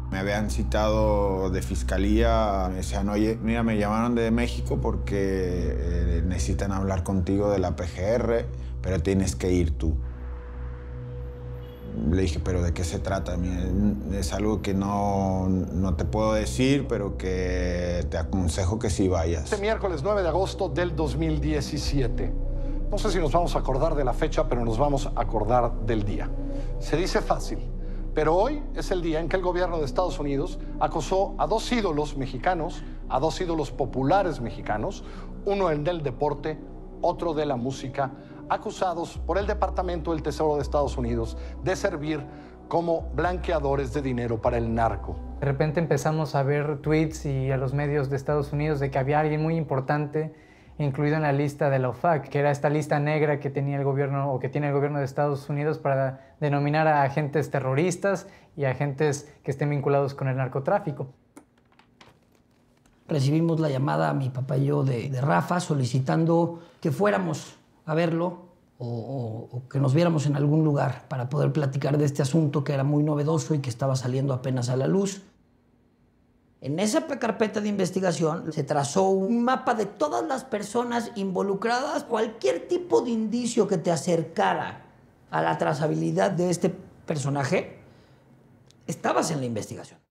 Me habían citado de fiscalía, me decían, oye, mira, me llamaron de México porque necesitan hablar contigo de la PGR, pero tienes que ir tú. Le dije, ¿pero de qué se trata? Es algo que no te puedo decir, pero que te aconsejo que sí vayas. Este miércoles 9 de agosto del 2017. No sé si nos vamos a acordar de la fecha, pero nos vamos a acordar del día. Se dice fácil, pero hoy es el día en que el gobierno de Estados Unidos acosó a dos ídolos mexicanos, a dos ídolos populares mexicanos, uno el del deporte, otro de la música, acusados por el Departamento del Tesoro de Estados Unidos de servir como blanqueadores de dinero para el narco. De repente empezamos a ver tweets y a los medios de Estados Unidos de que había alguien muy importante incluido en la lista de la OFAC, que era esta lista negra que tenía el gobierno o que tiene el gobierno de Estados Unidos para denominar a agentes terroristas y agentes que estén vinculados con el narcotráfico. Recibimos la llamada, mi papá y yo, de Rafa, solicitando que fuéramos a verlo o que nos viéramos en algún lugar para poder platicar de este asunto que era muy novedoso y que estaba saliendo apenas a la luz. En esa carpeta de investigación se trazó un mapa de todas las personas involucradas. Cualquier tipo de indicio que te acercara a la trazabilidad de este personaje, estabas en la investigación.